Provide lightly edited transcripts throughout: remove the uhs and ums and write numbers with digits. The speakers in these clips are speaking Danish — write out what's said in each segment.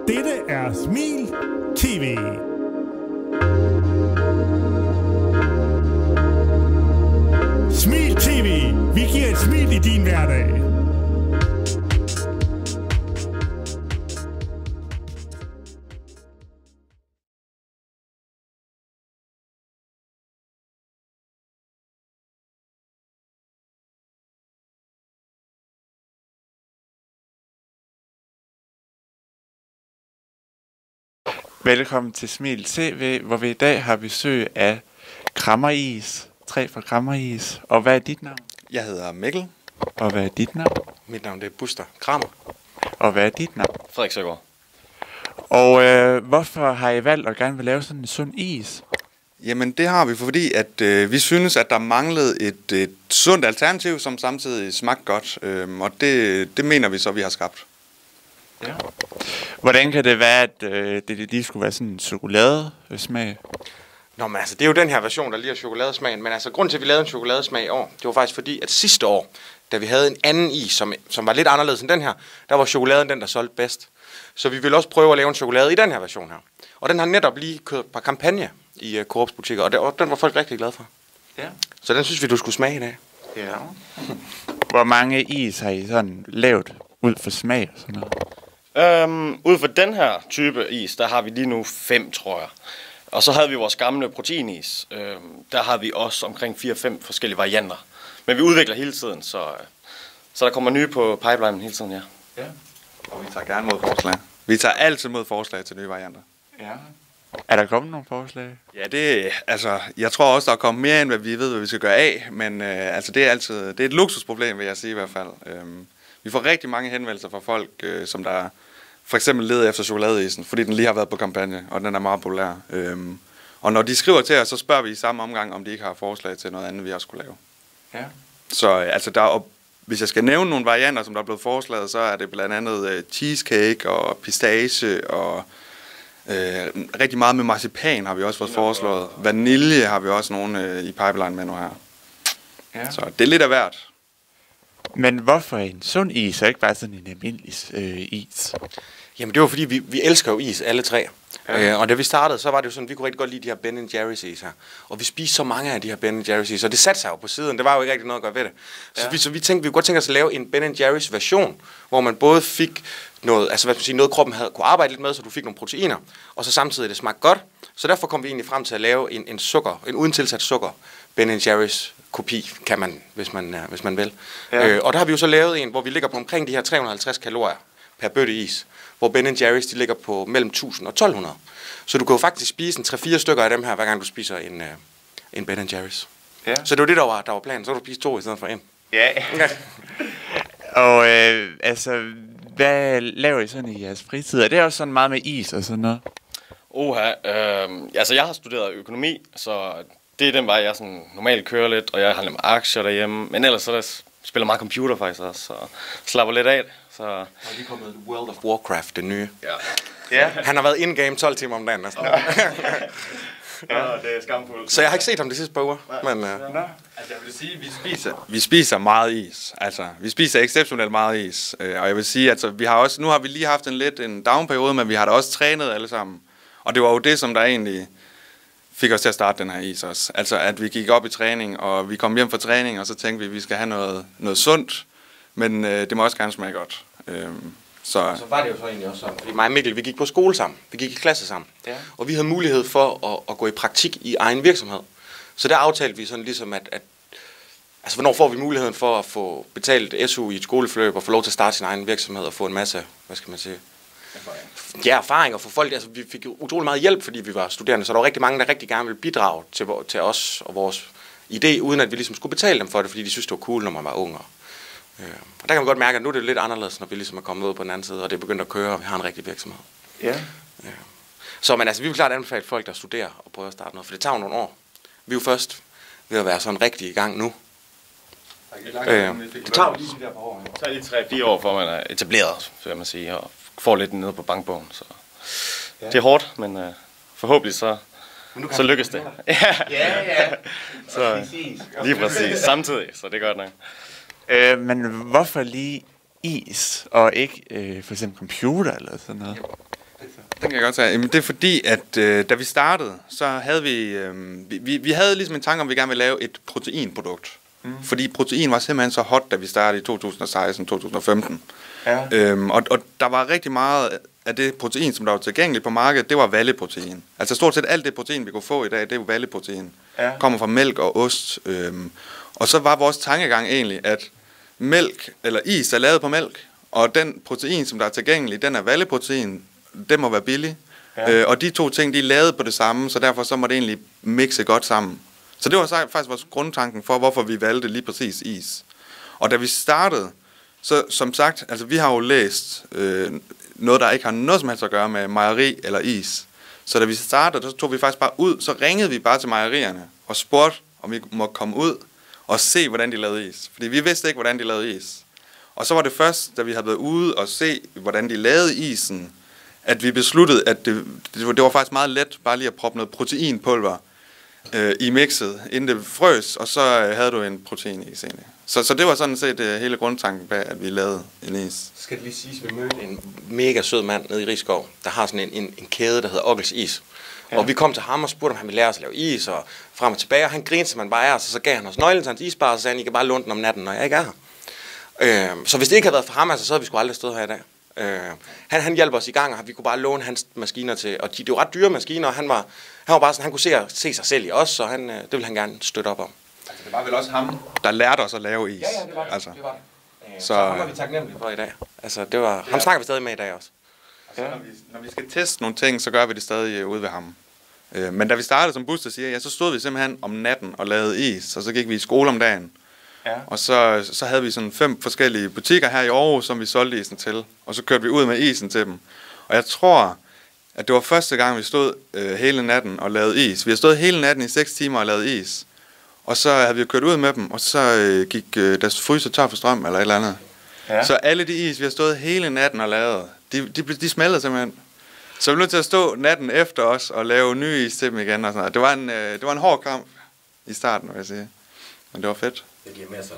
Dette er Smil TV. Smil TV. Vi giver et smil i din hverdag. Velkommen til Smil TV, hvor vi i dag har besøg af Krammeris. 3 fra Krammeris. Og hvad er dit navn? Jeg hedder Mikkel. Og hvad er dit navn? Mit navn er Buster Kramer. Og hvad er dit navn? Frederik Søgaard. Og hvorfor har I valgt at gerne vil lave sådan en sund is? Jamen det har vi, fordi at vi synes, at der manglede et sundt alternativ, som samtidig smagte godt. Og det mener vi så, vi har skabt. Ja. Hvordan kan det være, at det lige skulle være sådan en chokoladesmag? Nå, men altså, det er jo den her version, der lige har chokoladesmagen. Men altså, grunden til, at vi lavede en chokoladesmag i år, det var faktisk fordi, at sidste år, da vi havde en anden is, som var lidt anderledes end den her, der var chokoladen den, der solgte bedst. Så vi ville også prøve at lave en chokolade i den her version her. Og den har netop lige kørt på kampagne i Coops butikker, og den var folk rigtig glade for. Ja. Så den synes vi, du skulle smage i dag. Ja. Hvor mange is har I sådan lavet ud for smag og sådan noget? Ud for den her type is, der har vi lige nu 5, tror jeg. Og så havde vi vores gamle proteinis. Der har vi også omkring 4-5 forskellige varianter. Men vi udvikler hele tiden, så der kommer nye på pipeline hele tiden, ja. Ja. Og vi tager gerne mod forslag. Vi tager altid mod forslag til nye varianter. Ja. Er der kommet nogle forslag? Ja, jeg tror også, der er kommet mere end, hvad vi ved, hvad vi skal gøre af. Men det er et luksusproblem, vil jeg sige i hvert fald. Vi får rigtig mange henvendelser fra folk, som der for eksempel leder efter chokoladeisen, fordi den lige har været på kampagne, og den er meget populær. Og når de skriver til os, så spørger vi i samme omgang, om de ikke har forslag til noget andet, vi også skulle lave. Ja. Så hvis jeg skal nævne nogle varianter, som der er blevet foreslaget, så er det blandt andet cheesecake og pistache og rigtig meget med marcipan har vi også fået foreslået. Vanilje har vi også nogle i pipeline med nu her. Ja. Så det er lidt af hvert. Men hvorfor en sund is, og ikke bare sådan en almindelig is? Jamen det var fordi, vi elsker jo is, alle 3. Ja. Og da vi startede, så var det jo sådan, vi kunne rigtig godt lide de her Ben & Jerry's is her. Og vi spiste så mange af de her Ben & Jerry's is, og det satte sig jo på siden. Det var jo ikke rigtig noget at gøre ved det. Så vi tænkte, vi kunne godt tænke os at lave en Ben & Jerry's version, hvor man både fik noget, altså hvad skal man sige, noget kroppen kunne arbejde lidt med, så du fik nogle proteiner, og så samtidig det smagte godt. Så derfor kom vi egentlig frem til at lave en uden tilsat sukker Ben & Jerry's kopi, kan man, hvis man vil. Ja. Og der har vi jo så lavet en, hvor vi ligger på omkring de her 350 kalorier per bøtte is, hvor Ben & Jerry's de ligger på mellem 1000 og 1200. Så du kan jo faktisk spise en 3-4 stykker af dem her, hver gang du spiser en Ben & Jerry's. Ja. Så det var det, der var planen. Så kan du spise 2 i stedet for 1. Ja. Og hvad laver I sådan i jeres fritid? Er det også sådan meget med is og sådan noget? Jeg har studeret økonomi, så det er den vej, jeg sådan normalt kører lidt, og jeg har lidt aktier derhjemme. Men ellers så spiller meget computer faktisk også, og slapper lidt af. Så og lige kommet World of Warcraft, det nye. Ja. Han har været in-game 12 timer om dagen næsten. Ja, det er skamfuldt. Så jeg har ikke set ham de sidste par uger. Men, Altså jeg vil sige, vi spiser meget is. Altså, vi spiser exceptionelt meget is. Og jeg vil sige, altså, nu har vi lige haft en down-periode, men vi har da også trænet alle sammen. Og det var jo det, som der egentlig fik os til at starte den her is også. Altså, at vi gik op i træning, og vi kom hjem fra træning, og så tænkte vi, at vi skal have noget sundt, men det må også gerne smage godt. Så var det jo så egentlig også sådan, fordi mig og Mikkel, vi gik på skole sammen, vi gik i klasse sammen, og vi havde mulighed for at gå i praktik i egen virksomhed. Så der aftalte vi sådan ligesom, at altså, hvornår får vi muligheden for at få betalt SU i et skoleforløb, og få lov til at starte sin egen virksomhed, og få en masse, hvad skal man sige, erfaring, og for folk, altså vi fik utrolig meget hjælp, fordi vi var studerende, så der var rigtig mange, der rigtig gerne ville bidrage til os og vores idé, uden at vi ligesom skulle betale dem for det, fordi de synes, det var cool, når man var ung. Og der kan man godt mærke, at nu er det lidt anderledes, når vi ligesom er kommet ud på den anden side, og det er begyndt at køre, og vi har en rigtig virksomhed. Ja. Så men altså, vi vil klart anbefale folk, der studerer og prøver at starte noget, for det tager nogle år. Vi er jo først ved at være sådan rigtig i gang nu. Det tager jo lige de der par år. Det tager lige 3-4 år, for man er etableret, vil man sige, og får lidt nede på bankbogen. Så det er hårdt, men forhåbentlig så lykkes det. Ja. Så, lige præcis. Samtidig, så det er godt nok. Men hvorfor lige is, og ikke for eksempel computer eller sådan noget? Den kan jeg godt sige. Jamen, det er fordi, at da vi startede, så havde vi havde ligesom en tanke om, at vi gerne ville lave et proteinprodukt. Fordi protein var simpelthen så hot, da vi startede i 2016-2015. Ja. Og der var rigtig meget af det protein, som der var tilgængeligt på markedet, det var valleprotein. Altså stort set alt det protein, vi kunne få i dag, det er jo valleprotein. Ja. Kommer fra mælk og ost. Og så var vores tankegang egentlig, at mælk eller is er lavet på mælk, og den protein, som der er tilgængelig, den er valleprotein, det må være billig. Ja. Og de to ting, de er lavet på det samme, så derfor så må det egentlig mixe godt sammen. Så det var faktisk vores grundtanken for, hvorfor vi valgte lige præcis is. Og da vi startede, så som sagt, altså vi har jo læst noget, der ikke har noget som helst at gøre med mejeri eller is. Så da vi startede, så tog vi faktisk bare ud, så ringede vi bare til mejerierne og spurgte, om vi må komme ud og se, hvordan de lavede is. Fordi vi vidste ikke, hvordan de lavede is. Og så var det først, da vi havde været ude og se, hvordan de lavede isen, at vi besluttede, at det var faktisk meget let bare lige at proppe noget proteinpulver i mixet, inden det frøs, og så havde du en proteinis egentlig. Så det var sådan set hele grundtanken bag, at vi lavede en is. Så skal det lige siges, at vi mødte en mega sød mand nede i Rigskov, der har sådan en kæde, der hedder Ockels Is. Ja. Og vi kom til ham og spurgte, om han ville lære os at lave is, og frem og tilbage, og han grinte, som man bare er, så gav han os nøglen til hans isbar, og så sagde han, I kan bare låne den om natten, når jeg ikke er her. Så hvis det ikke havde været for ham, altså, så havde vi sgu aldrig stået her i dag. Han hjalp os i gang, og vi kunne bare låne hans maskiner til, og de var ret dyre maskiner, og han var bare sådan, han kunne se sig selv i os, så det ville han gerne støtte op om. Altså, det var vel også ham, der lærte os at lave is. Ja, det var det. Altså. Det var det. Så ham var vi taknemmelige for i dag. Altså, det var, ham snakker vi stadig med i dag også. Altså, når vi skal teste nogle ting, så gør vi det stadig ude ved ham. Men da vi startede, som Buster siger, ja, så stod vi simpelthen om natten og lavede is, og så gik vi i skole om dagen. Ja. Og så havde vi sådan 5 forskellige butikker her i Aarhus, som vi solgte isen til. Og så kørte vi ud med isen til dem. Og jeg tror, at det var første gang, vi stod hele natten og lavede is. Vi har stået hele natten i 6 timer og lavet is. Og så havde vi kørt ud med dem, og så gik deres fryser tør for strøm eller et eller andet. Ja. Så alle de is, vi har stået hele natten og lavet, de smeltede simpelthen. Så vi blev nødt til at stå natten efter os og lave nye is til dem igen. Og sådan noget. Det var en hård kamp i starten, vil jeg sige. Men det var fedt. Det giver masser.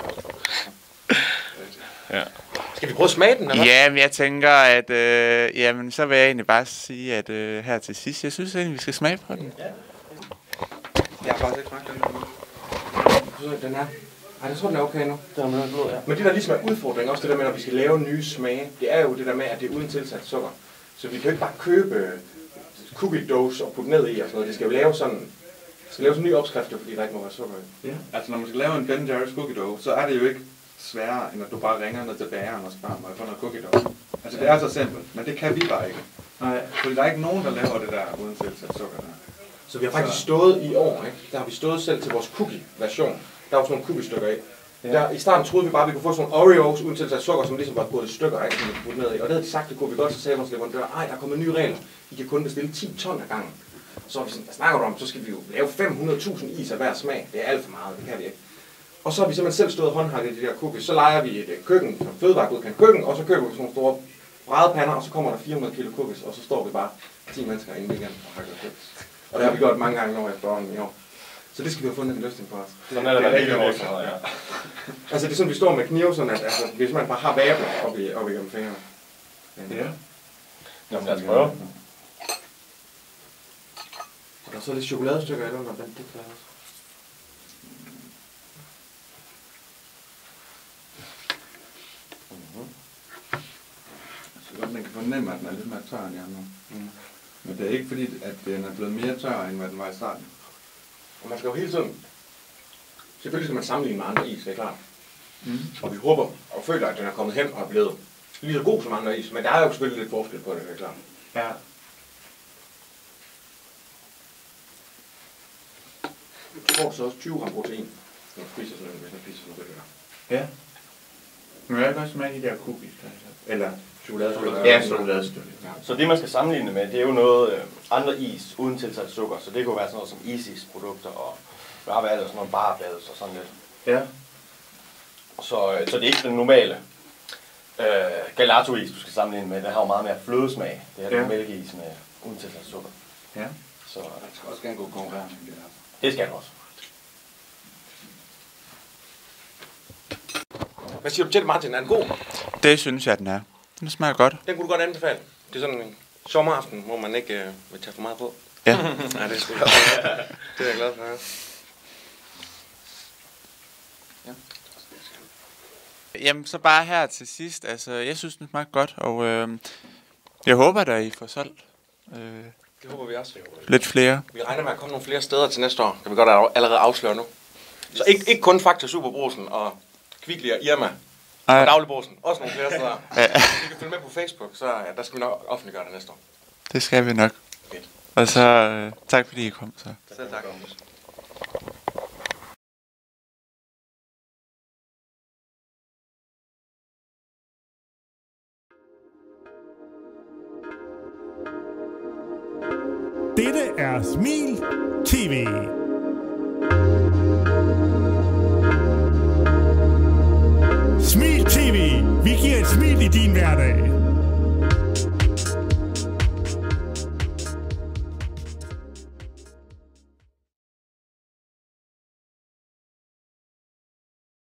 Ja. Skal vi prøve at smage den, eller? Ja, men jeg tænker, at jamen, så vil jeg egentlig bare sige, at her til sidst, jeg synes egentlig, vi skal smage på den. Jeg har faktisk ikke smagt den. Den er. Ej, jeg tror, den er okay nu. Den er med blod, ja. Men det der ligesom er udfordring, også det der med, når vi skal lave nye smage, det er jo det der med, at det er uden tilsat sukker. Så vi kan jo ikke bare købe cookie doughs og putte ned i og sådan noget. Det skal jo lave sådan en ny opskrift, fordi der ikke må være sukker i. Ja. Altså når man skal lave en Ben Jerry's cookie dough, så er det jo ikke sværere, end at du bare ringer ned til bageren og spørger mig for noget cookie dough. Altså det er så simpelt, men det kan vi bare ikke. Nej. Fordi der er ikke nogen, der laver det der uden tilsat sukker der. Så vi har faktisk stået i år, ikke? Der har vi stået selv til vores cookie-version. Der var sådan nogle cookie-stykker i. Ja. Der, i starten troede vi bare, at vi kunne få sådan nogle Oreos uden tilsat sukker, som ligesom var gået i stykker, ikke? Som vi kunne putte ned i. Og det havde de sagt, det kunne vi godt, så sagde vores leverandør, ej, der er kommet nye regler. I kan kun bestille 10 ton ad gangen. Så var vi sådan, hvad snakker du om? Så skal vi jo lave 500.000 is af hver smag. Det er alt for meget, det kan vi ikke. Og så har vi simpelthen selv stået håndhakket i de der cookies. Så leger vi et køkken, som fødevaregodkendt køkken, og så køber vi sådan nogle store bradepander, og så kommer der 400 kilo cookies, og så står vi bare 10 mennesker inde igen og hakker cookies. Og det har vi gjort mange gange over efterhånden i år. Så det skal vi have fundet en løsning på os. Sådan er det ikke også. Ja. Altså det er sådan, vi står med knive, sådan at altså, hvis man bare har vabler oppe igennem fingrene. Ja. Jamen lad os prøve. Og der er så lidt chokoladestykker i den, og det kan jeg også. Jeg synes godt, man kan fornemme, at den er lidt mere tør end de andre. Men det er ikke fordi, at den er blevet mere tør, end hvad den var i starten. Og man skal jo hele tiden... Selvfølgelig skal man sammenligne med andre is, det er klart. Og vi håber og føler, at den er kommet hen og er blevet lige så god som andre is. Men der er jo selvfølgelig lidt forskel på det, det er klart. Ja. Du får så også 20 gram protein, når du spiser sådan en, hvis man spiser sådan noget der. Ja. Men jeg kan også smage de der cookies, der. Eller Chokoladestykker. ja, chokoladestykker. Ja. Så det man skal sammenligne med, det er jo noget andre is uden tilsat sukker. Så det kunne være sådan noget som Isis produkter og hvad har været sådan nogle barblades og sådan lidt. Ja. Så det er ikke den normale gelato-is, du skal sammenligne med. Den har jo meget mere flødesmag. Det her er mælkeis med uden tilsat sukker. Ja. Det Så skal også gerne gå konkurrere med det der. det skal du også. Hvad siger du til det, Martin? Er den god? Det synes jeg, den er. Den smager godt. Den kunne du godt anbefale. Det er sådan en sommeraften, hvor man ikke vil tage for meget på. Ja. Nej, det er sgu godt. Det er jeg glad for. Ja. Jamen, så bare her til sidst. Altså, jeg synes, den smagte godt, og jeg håber, at I får solgt Det håber vi også. lidt flere. Vi regner med at komme nogle flere steder til næste år. Kan vi godt allerede afsløre nu. Så ikke kun Fakta Superbrugsen og Kvickly og Irma og Dagligbrusen. Også nogle flere steder. Ja. I kan følge med på Facebook, så der skal vi nok offentliggøre det næste år. Det skal vi nok. Fedt. Og så tak fordi I kom. Så. Selv tak. Dette er Smil TV. Smil TV. Vi giver et smil i din hverdag.